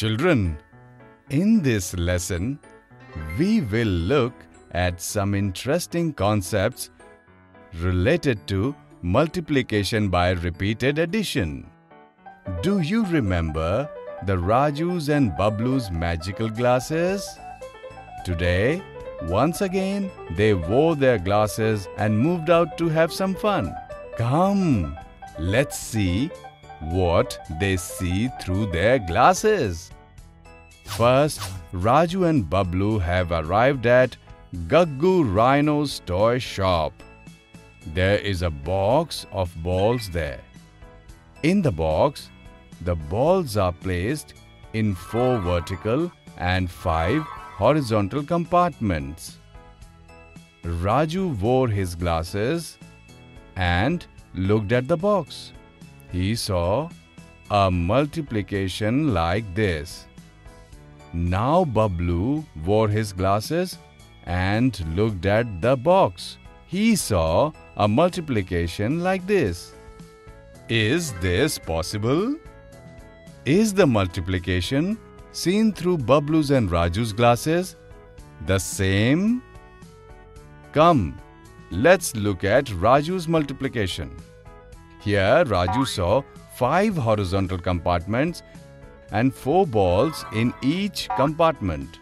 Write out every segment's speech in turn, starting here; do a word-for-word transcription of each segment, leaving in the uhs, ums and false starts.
Children, in this lesson, we will look at some interesting concepts related to multiplication by repeated addition. Do you remember the Raju's and Bablu's magical glasses? Today, once again, they wore their glasses and moved out to have some fun. Come, let's see what they see through their glasses. First, Raju and Bablu have arrived at Gaggu Rhino's toy shop. There is a box of balls there. In the box, the balls are placed in four vertical and five horizontal compartments. Raju wore his glasses and looked at the box. He saw a multiplication like this. Now Bablu wore his glasses and looked at the box. He saw a multiplication like this. Is this possible? Is the multiplication seen through Bablu's and Raju's glasses the same? Come, let's look at Raju's multiplication. Here Raju saw five horizontal compartments and four balls in each compartment.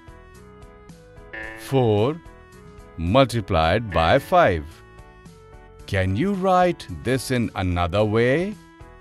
four multiplied by five. Can you write this in another way?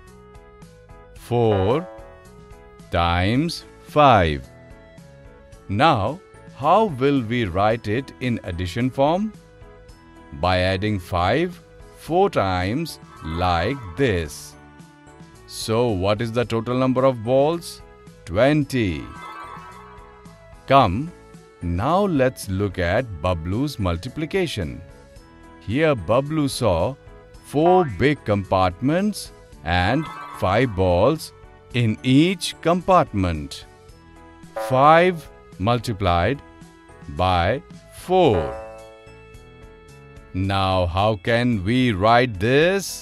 four times five. Now, how will we write it in addition form? By adding five four times like this. So, what is the total number of balls? twenty. Come, now let's look at Bablu's multiplication. Here Bablu saw four big compartments and five balls in each compartment. five multiplied by four. Now how can we write this?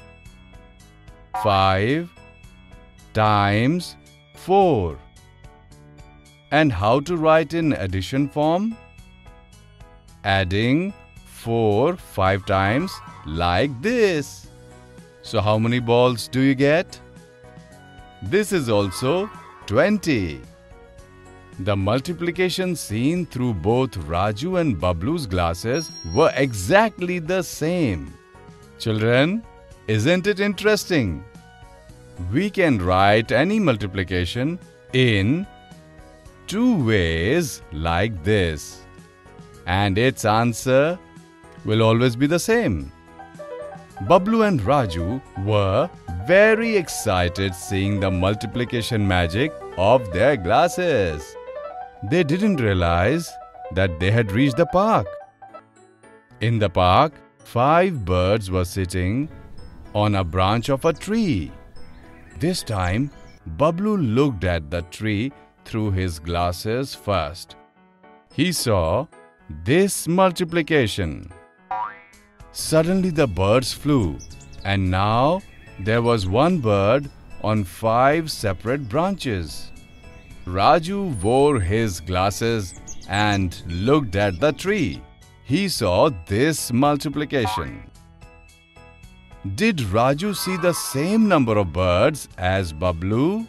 five times four. And how to write in addition form? Adding four five times like this. So how many balls do you get? This is also twenty. The multiplication seen through both Raju and Bablu's glasses were exactly the same. Children, isn't it interesting? We can write any multiplication in two ways like this, and its answer will always be the same. Bablu and Raju were very excited seeing the multiplication magic of their glasses. They didn't realize that they had reached the park. In the park, five birds were sitting on a branch of a tree. This time, Bablu looked at the tree through his glasses first. He saw this multiplication. Suddenly the birds flew, and now there was one bird on five separate branches. Raju wore his glasses and looked at the tree. He saw this multiplication. Did Raju see the same number of birds as Bablu?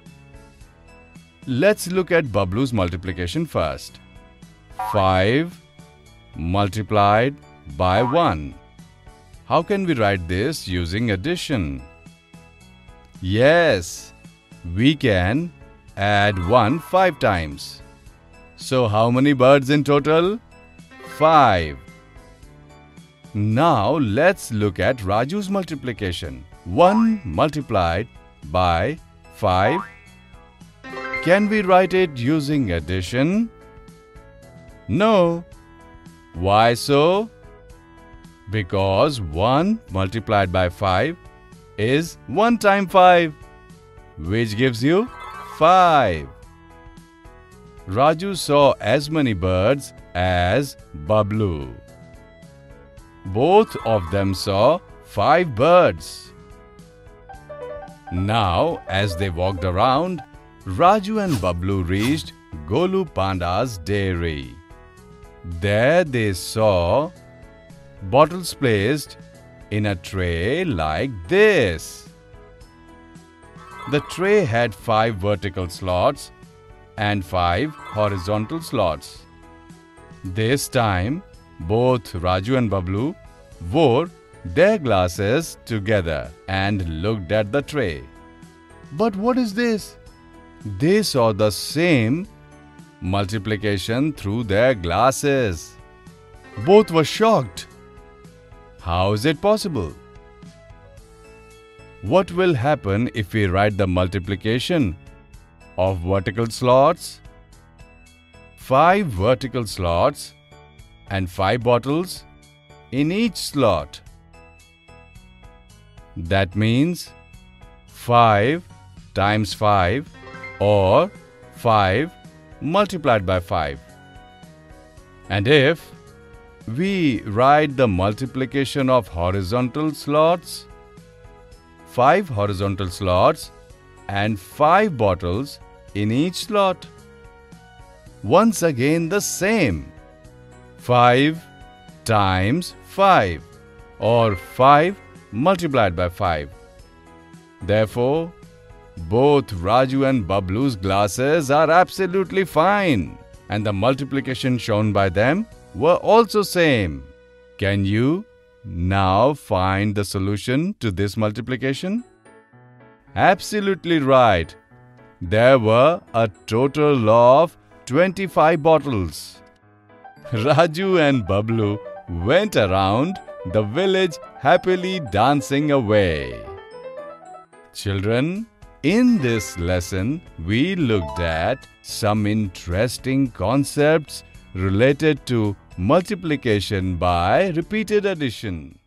Let's look at Bablu's multiplication first. five multiplied by one. How can we write this using addition? Yes, we can add one five times. So how many birds in total? five. Now let's look at Raju's multiplication. one multiplied by five. Can we write it using addition? No. Why so? Because one multiplied by five is one times five, which gives you five. Raju saw as many birds as Bablu. Both of them saw five birds. Now, as they walked around, Raju and Bablu reached Golu Panda's dairy. There they saw bottles placed in a tray like this. The tray had five vertical slots and five horizontal slots. This time, both Raju and Bablu wore their glasses together and looked at the tray. But what is this? They saw the same multiplication through their glasses. Both were shocked. How is it possible? What will happen if we write the multiplication of vertical slots, five vertical slots and five bottles in each slot? That means five times five or five multiplied by five. And if we write the multiplication of horizontal slots, five horizontal slots and five bottles in each slot. Once again the same. five times five or five multiplied by five. Therefore, both Raju and Bablu's glasses are absolutely fine, and the multiplication shown by them were also same. Can you now find the solution to this multiplication? Absolutely right. There were a total of twenty-five bottles. Raju and Bablu went around the village happily dancing away. Children, in this lesson, we looked at some interesting concepts related to multiplication by repeated addition.